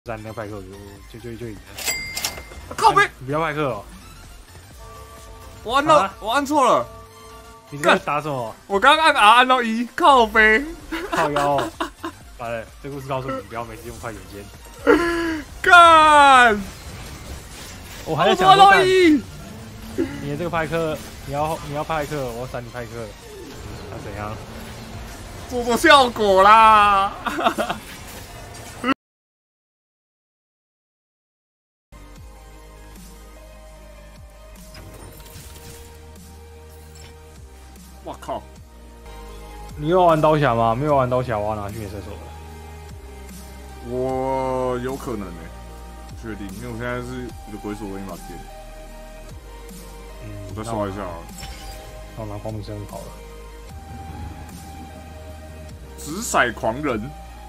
3那个派克就赢了。 靠背， 你不要派克哦！ 我按到我按错了， 你在打什么？ 我刚刚按 R 按到1，靠背， 靠腰哦！完了，这故事告诉你不要每次用快点键。 干！ 我还在想说，你的这个派克，你要派克，我闪你派克，那怎样？ 做效果啦！我靠！ 你有玩刀侠吗？没有玩刀侠，我要拿去野射手了。 我有可能不确定，因为我现在是一个鬼锁跟一把剑。我再刷一下好了。 那我拿光明生物好了。 直骰狂人，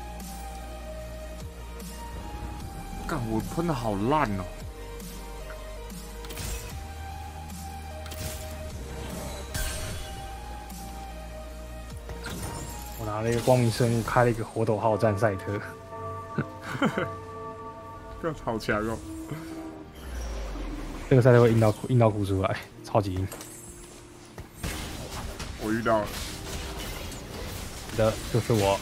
干我喷的好烂哦！ 我拿了一个光明生物，开了一个火斗号战赛特。 干好强哦！ 这个赛特会硬到哭出来，超级硬。 我遇到了。 的就是我，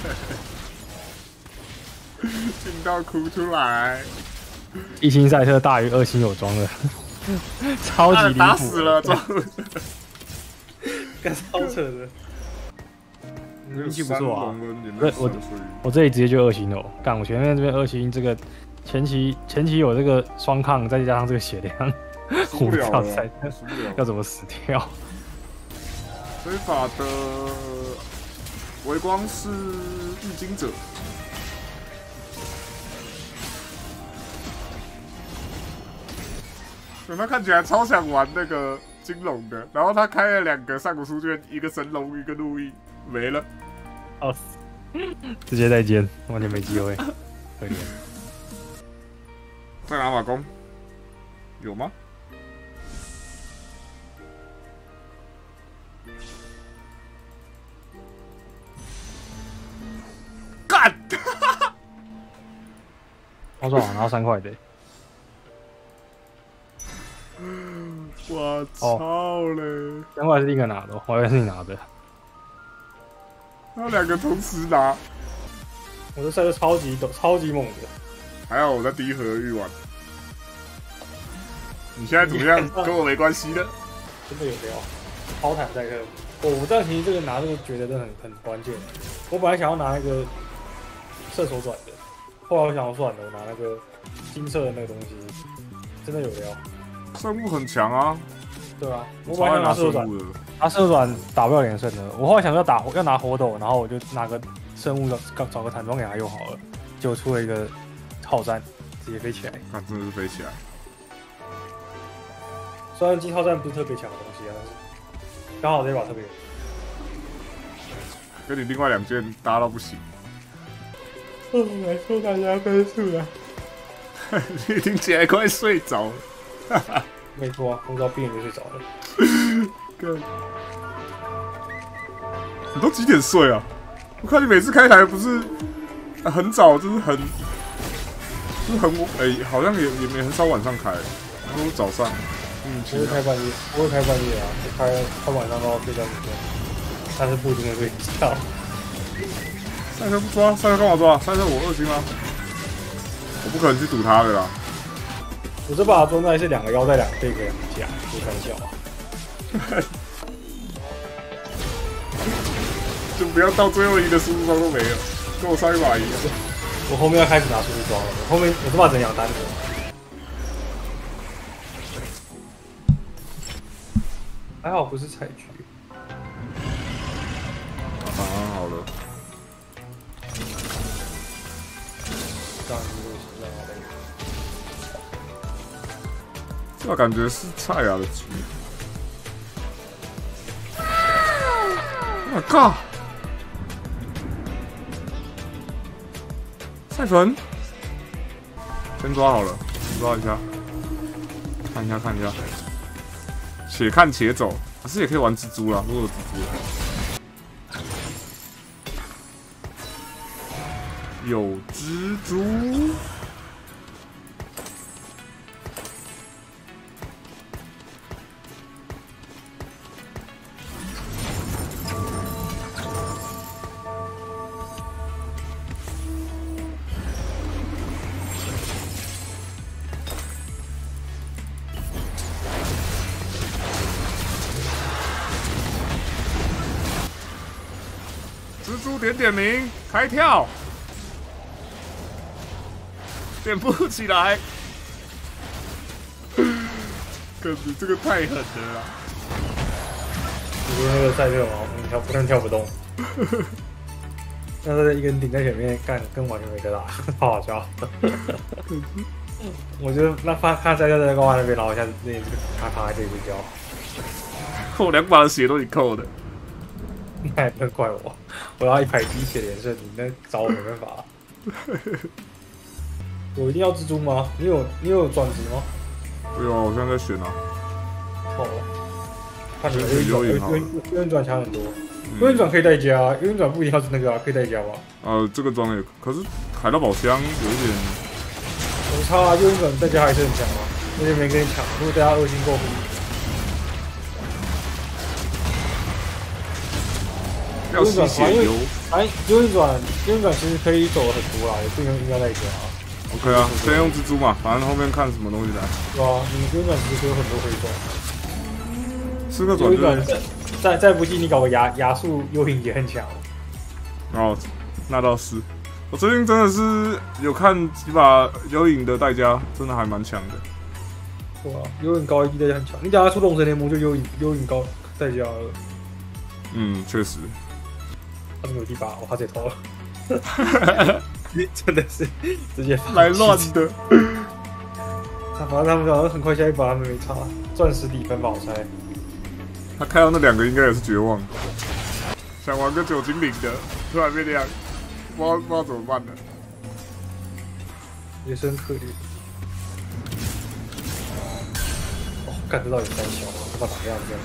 听到哭出来。 1星赛特大于2星有装的，超级离谱， 打死了，装， 干超扯的。运气不错啊！我这里直接就2星了，干我前面这边2星，这个前期有这个双抗，再加上这个血量，我不知道赛特要怎么死掉。 非法的微光是预经者，他看起来超想玩那个金龙的，然后他开了2个上古书卷，一个神龙，一个路易，没了， 哦，直接再见，完全没机会，可怜。 再拿把弓，有吗？干！ 我说我拿到3块的。 我操嘞 ！3块是另一个拿的，我以为是你拿的。 他2个同时拿， 我这赛特超级猛的。 还好我在第1回合遇完。你现在怎么样？跟我没关系的。 真的有料，超坦赛特。我这样其实这个拿这个觉得真的很关键。我本来想要拿那个射手转的，后来我想要算了，我拿那个金色的那个东西，真的有料。 生物很强啊。 对啊，我本来想拿射手转，拿射手转打不了连胜的。我后来想要拿火斗，然后我就拿个生物找个坦装给他用好了，结果出了一个炮战，直接飞起来。 那真的是飞起来。 虽然金炮战不是特别强的东西啊，但是刚好这把特别。 跟你另外2件搭到不行。 来抽大家分数了。 你听起来快睡着了。 没错啊，碰到病人就睡着了。 你都几点睡啊？我看你每次开台不是很早，就是很好像也没很少晚上开，都是早上。 不会开半夜，不会开半夜啊，开晚上到睡觉时间，但是不一定会睡觉。 赛特不抓，赛特干嘛抓？赛特我2星啊，我不可能去赌他的啦。 我这把装载是2个腰带2个背个2个甲，不开笑啊。 就不要到最后一个输出装都没有，跟我上一把一样。 我后面要开始拿输出装了，我这把只能养单的。还好不是采菊。 啊，好了。这感觉是蔡雅的局。我靠！赛纯，先抓好了，抓一下，看一下。且看且走，可是也可以玩蜘蛛啦，如果有蜘蛛的话。 有蜘蛛。蜘蛛点名，开跳，点不起来。可是这个太狠了啦！ 你说那个赛特王，跳不动。那他一个人顶在前面干，跟完全没得打，好好笑。我就那看赛特在高那边，然后一下子那个他躺在这里睡觉。 我2把的血都你扣的。 那也不能怪我，我要100滴血连胜，你那找我没办法。我一定要蜘蛛吗？你有转职吗？ 有啊，我现在在选啊。 哦，看你幽灵转强很多，幽灵转可以代加，幽灵转不一定要是那个啊，可以代加吧？ 这个装也可是海盗宝箱有一点有差啊，幽灵转代加还是很强啊，而且没跟你抢，如果大家2星够。 要吸血油， 幽灵转其实可以走很多啦，也不用应该代加啊。 OK 啊，先用蜘蛛嘛，反正后面看什么东西来。 对啊，你幽灵转其实有很多可以走。 4个转再不济你搞个亚速幽灵也很强。 哦，那倒是。我最近真的是有看几把幽灵的代价，真的还蛮强的。 对啊，幽灵高1代价很强。你等下出龙神联盟就幽灵高代价了。 确实。 他怎么有第8？哦，他直接偷了。真的是直接来乱的。 反正他们好像很快下一把，他们没差，钻石底分吧，我猜。 他看到那2个应该也是绝望，想玩个9精灵的，突然变亮，不知道怎么办了。 也是很可怜。哦，干这到底3小啊？他妈打这样子。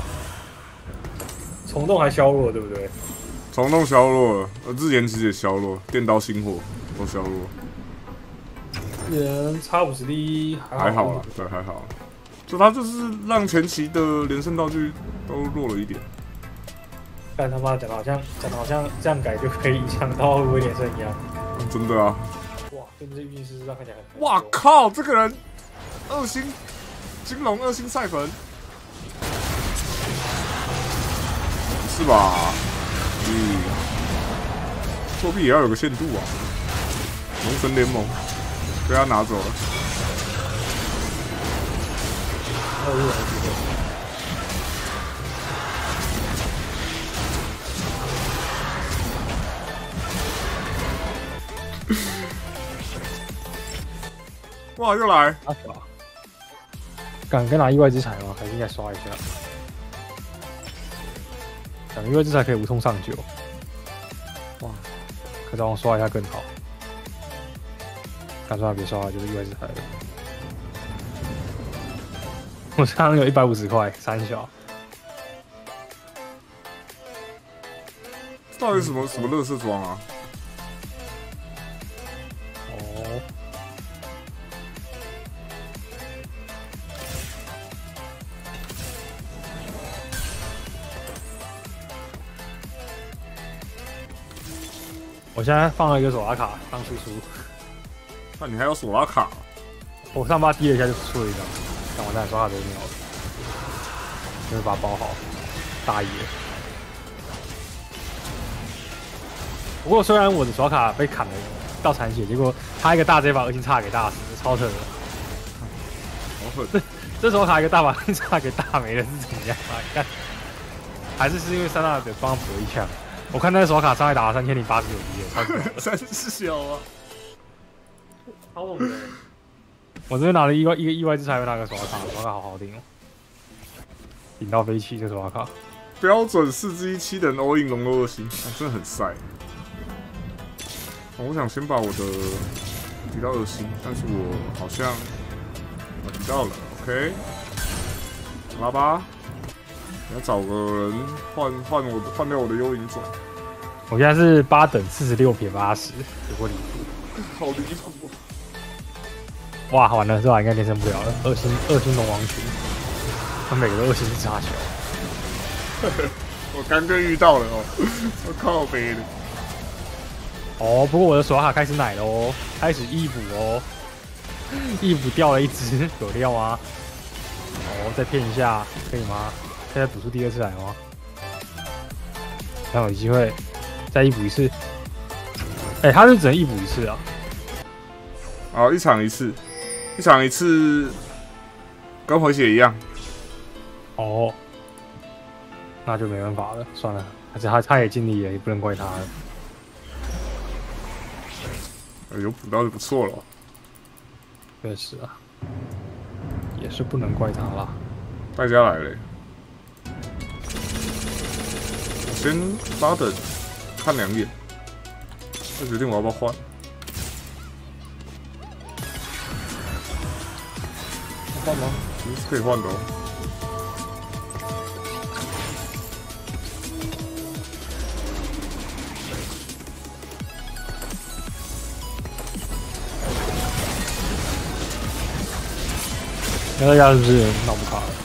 虫洞还削弱，对不对？ 虫洞削弱了，日炎其实也削弱，电刀星火都削弱。 日炎差50滴还好啦，对，还好。就他就是让前期的连胜道具都弱了一点。 但他妈讲的好像这样改就可以影响到会不会连胜一样。 真的啊！ 哇，对这运势上看起来很…… 哇靠！这个人2星金龙2星赛粉，是吧？作弊也要有个限度啊！龙神联盟被他拿走了。哇，又来！ 敢跟拿意外之财吗？还是应该刷一下？讲意外之财可以无痛上9。哇，可让我刷一下更好。敢刷别刷了，就是意外之财了。我刚刚有150块，3小。 到底什么乐色装啊？ 哦。我现在放了一个索拉卡当输出。 那你还有索拉卡？ 我上巴滴了一下就出了一张。但我现在刷卡都秒了，就是把它包好，大爷。不过虽然我的刷卡被砍了到残血，结果他一个大直接把2星叉给大死，超扯的。这刷卡一个大把2星叉给大没了是怎么样啊？你看，还是因为3大的帮他补了1枪。我看那个刷卡伤害打了3089滴，超扯的。 30小啊， 超猛的。我这边拿了一个意外之财，拿个刷卡，刷卡好好顶哦，顶到飞起这刷卡。 标准4-1-7的 all in 龙肉2星，真的很晒。我想先把我的提到2星，但是我好像提到了 ，OK， 拉吧，要找个人换掉我的幽灵种。 我现在是8等46撇80，有过离谱。 好离谱！ 哇，完了，这把应该连胜不了了。二星龙王群，他每个都2星炸球。 我刚刚遇到了哦，我靠背的。 哦，不过我的刷卡开始奶了哦，开始易补哦，易补掉了1只，有料啊！哦，再骗一下，可以吗？现在补出第2次来吗？看有机会再易补1次。哎、他是只能易补1次啊。 好，一场一次，跟回血一样。 哦，那就没办法了，算了，而且他也尽力了，也不能怪他了。 有补到就不错了。 确实啊，也是不能怪他啦。 大家来了，我先8等看2眼，再决定我要不要换。换吗？其实是可以换的哦。 那个家是不是闹不卡了？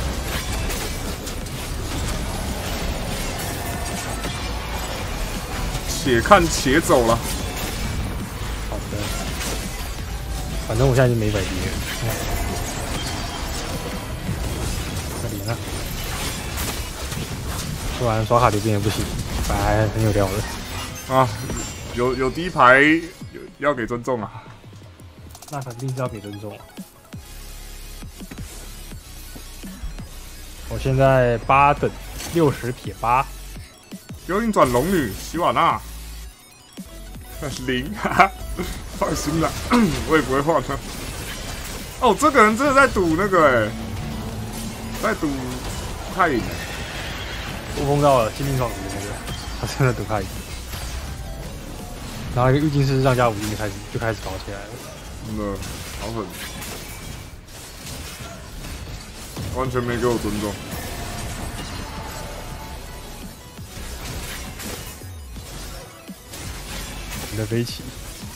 且看且走了。 好的，反正我现在已经没100滴了。可怜啊！不然刷卡流变也不行，本来很有料的。 啊，有第1排要给尊重啊。 那肯定是要给尊重啊。我现在8等60撇8， 幽灵转龙女希瓦娜0，哈哈，放心啦，我也不会换的。哦，这个人真的在赌那个在赌太赢。 我碰到了精灵爽子那个，他真的赌太赢。然后一个预警师上加5金就开始搞起来了， 真的好狠。完全没给我尊重。 你的飞起，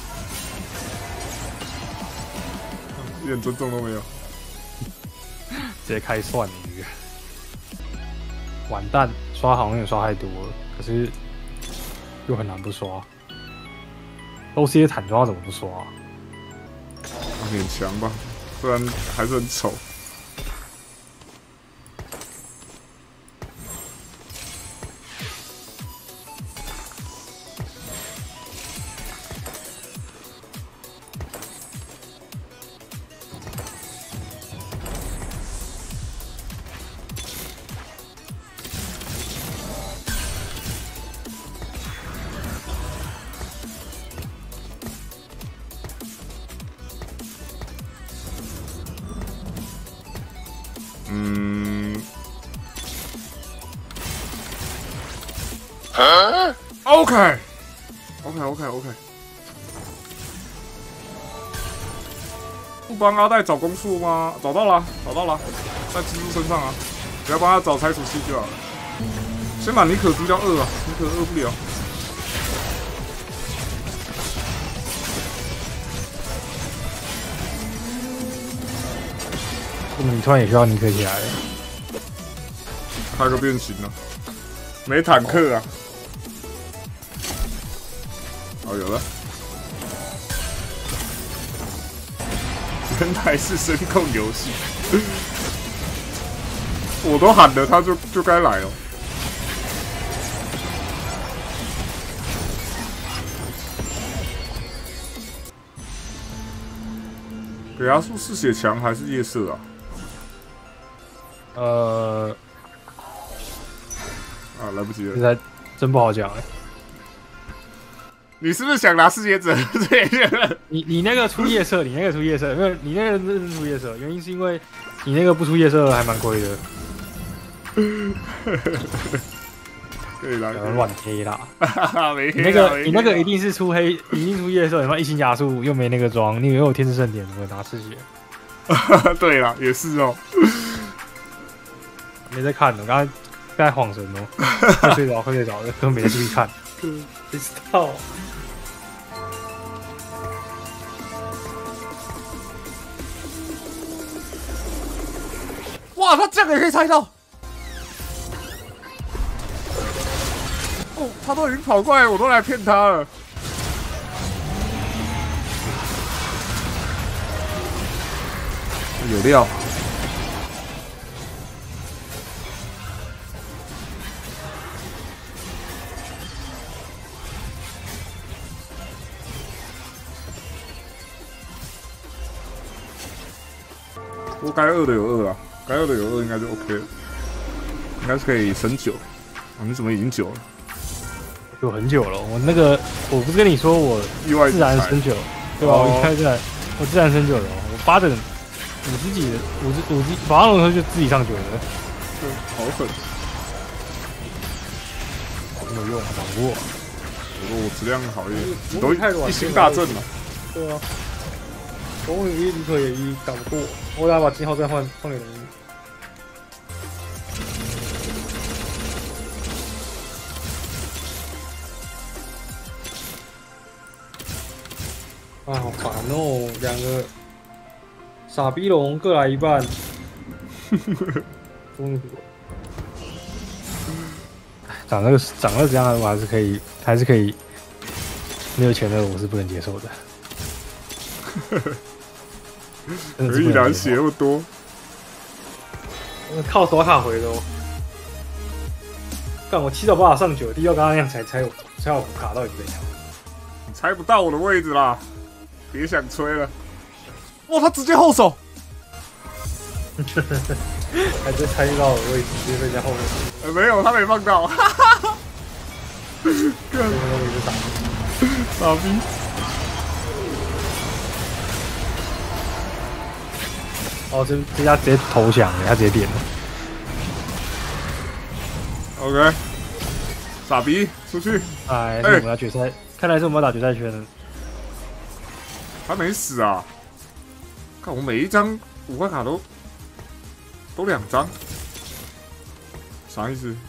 一点尊重都没有， 直接开涮了一个。完蛋，刷好像也刷太多了，可是又很难不刷。OC 的坦装怎么不刷啊？ 勉强吧，虽然还是很丑。OK， 不帮阿戴找攻速吗？找到了，在蜘蛛身上啊！只要帮他找拆除器就好了。先把尼可逼到2啊，尼可2不了。 你突然也需要尼可起来了， 开个变形了，没坦克啊！哦，有了，原来是声控游戏，我都喊了，他就该来哦。给阿树嗜血强还是夜色啊？来不及了， 现在真不好讲哎。 你是不是想拿嗜血者？ 你那个出夜色，因为你那个真是出夜色，原因是因为你那个不出夜色还蛮亏的。 可以啦， 乱黑啦。 没你那个一定是出黑，一定出夜色，你妈1星加速又没那个装，你以为有天之圣典怎么拿嗜血？ 对啦，也是哦。 没在看呢，刚才晃神哦，快睡着了，根本没在继续看。 不知道。 哇，他这样也可以猜到！哦，他都已经跑过来，我都来骗他了。有料。不过该2的有2啊，该2的有2应该就 OK 了，应该是可以升9。你怎么已经9了？ 有很久了，我不是跟你说我自然升9，对吧？我开自然，我自然升9了，我8等50几的50马上的时候就自己上9了， 对，好狠， 没有用，掌握。 我质量好一点，你都一星大阵了。 对啊，终于立刻也打不过，我要把金号再换给人。啊，好烦哦！2个傻逼龙各来一半，终于长那这样，我还是可以，没有钱的我是不能接受的。 可以啦，血那么多， 靠刷卡回的哦。干我7到8上9，第2刚刚那样才有卡到底怎样？ 你猜不到我的位置啦！别想吹了！哇，他直接后手， 还真猜到我的位置，直接被人家后面。 没有，他没放到，哈哈哈！干，傻逼！ 哦，这家直接投降了，他直接点了。 OK， 傻逼，出去！ 哎，是我们要决赛，看来是我们要打决赛圈了。 还没死啊！看我每一张5块卡都2张，啥意思？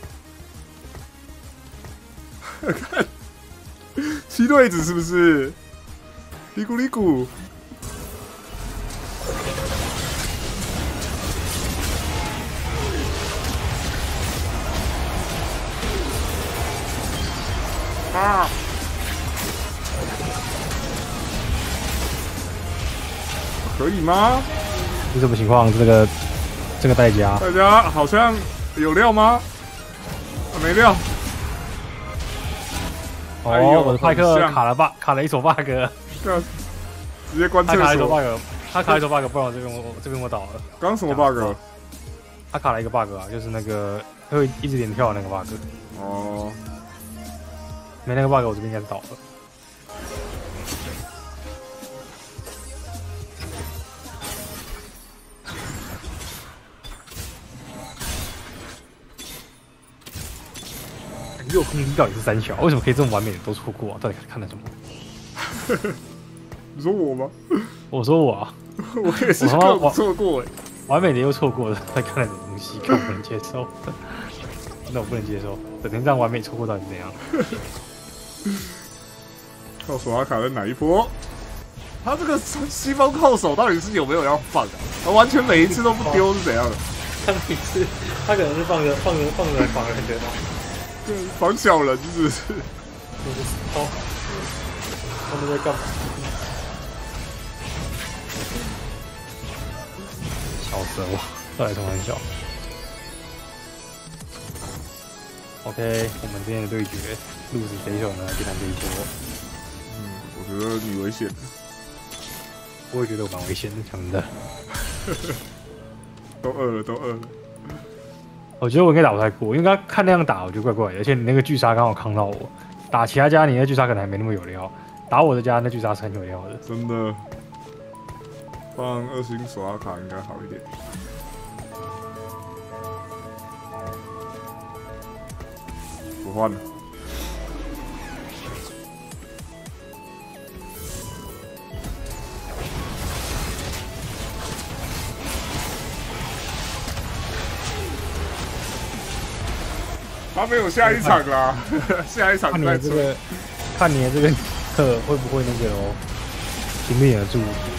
看7对子是不是？哩咕哩咕。啊！可以吗？ 是什么情况？这个代价好像有料吗？没料。 哦，我的派克卡了一手 bug， 直接关厕所。 他卡了一手 bug， 不然我这边我倒了。 刚什么 bug？ 他卡了一个 bug 啊，就是那个会一直连跳的那个 bug。 哦， 没那个 bug， 我这边应该是倒了。右空一到底是3小，为什么可以这么完美的都错过啊？到底看了什么？ 你说我吗？ 我说我啊， 我也是各错过哎， 完美的又错过了，在看了什么东西，看我不能接受，真的我不能接受，整天这样完美错过到底怎样？ 靠手阿卡在哪一波？他这个西方靠手到底是有没有要放啊？他完全每一次都不丢是怎样的？ 他每次他可能是放着防人的吧。 防小人是不是？ 我不知道他们在干嘛？笑死我！到底开玩笑。OK， 我们今天的对决，路子谁手呢？就看这一波。 我觉得你危险。 我也觉得我蛮危险的，真的。 都饿了。 我觉得我应该打不太过，因为他看那样打，我觉得怪怪的。而且你那个巨鲨刚好扛到我，打其他家你那巨鲨可能还没那么有料，打我的家那巨鲨是很有料的。 真的，放2星手阿卡应该好一点。不换了。 他没有下一场啦，下一场再追。 看你的这个课会不会那个哦，经得住？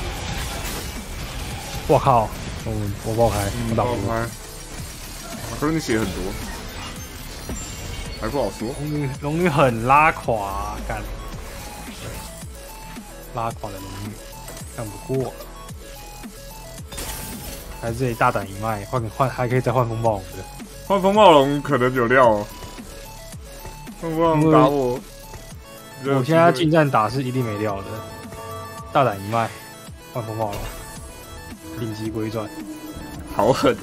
我靠！我爆开，我打不开。 可是你血很多，还不好说。 龙女很拉垮，干拉垮的龙女，干不过。在这里大胆一卖，换还可以再换风暴龙的。 换风暴龙可能有料哦。风暴龙打我。 我现在近战打是一定没料的，大胆一卖，换风暴龙，顶级龟转， 好狠，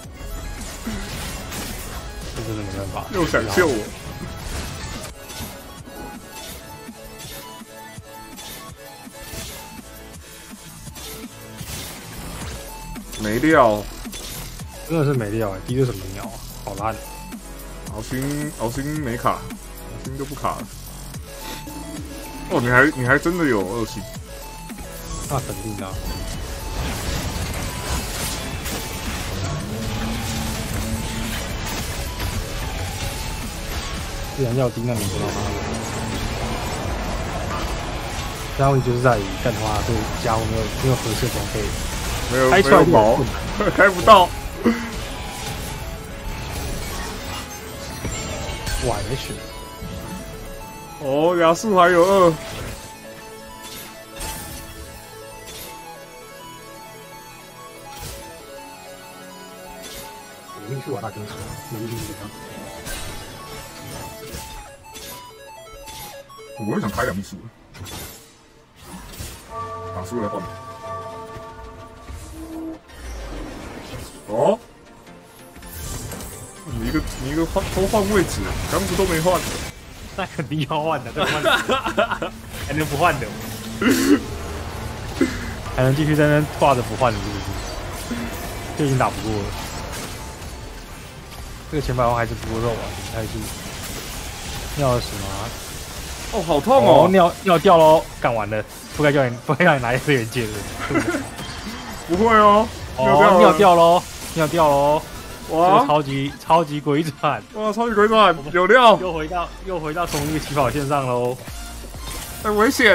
这真的没办法， 又想救我，没料， 真的是没料哎，第一个什么鸟啊，好烂， 敖星没卡，敖星就不卡了。哦，你还真的有2星， 那肯定的、啊。既然要盯，那你知道吗？然后就是在于干的话，这个家伙没有合适的装备， 没有毛，开不到。 晚了去。 哦，亚速还有2。 我跟你去玩大跟车，你一定怎样？ 我也想开2速，打输了换。哦，你一个都换位置，刚不都没换。 那肯定要换的，这换还能不换的？还能继续在那挂着不换的，是不是？就已经打不过了。这个前百万还是不够肉啊，太住。尿什么？ 哦，好痛哦！ 尿掉喽，干完了，不该让你拿次元戒的。 不会哦。 哦，尿掉喽，尿掉喽。 哇！ 超级鬼转！ 哇，超级鬼转有料！ 又回到同一个起跑线上喽！ 很危险！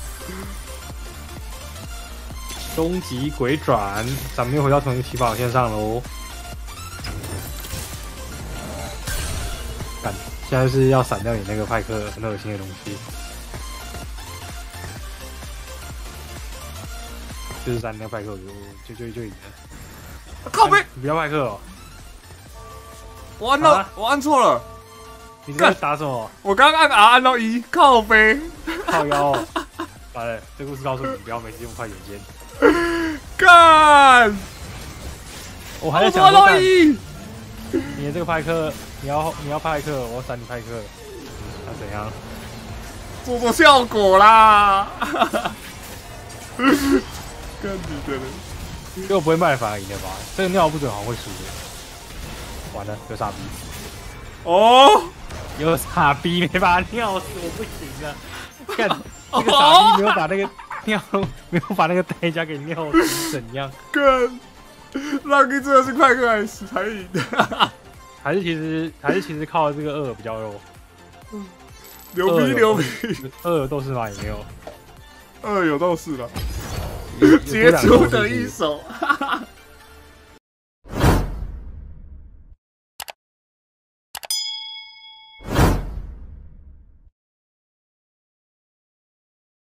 终极鬼转，咱们又回到同一个起跑线上喽！干，现在是要闪掉你那个派克很恶心的东西，就是闪那个派克就赢了。 靠背！ 你不要派克哦！ 我按错了。 你在打什么？ 我刚按 R 按到1，靠背， 靠腰、哦。完了，这故事告诉你不要每次用快眼键。 干！ 我还在想说，你的这个派克，你要派克，我闪你派克，那怎样？ 做效果啦！干你的！ 这个不会卖反而赢的吧？这个尿不准好像会输的。完了，有傻逼！ 哦， 有傻逼没把他尿死，我不行了。干，这个傻逼没有把那个没有把那个代价给尿死，怎样？ 干，让你真的是快克还是才赢？ 还是其实靠这个2比较肉。 牛逼牛逼 ！2有斗士吗？也没有。 2有斗士了，杰出的一手。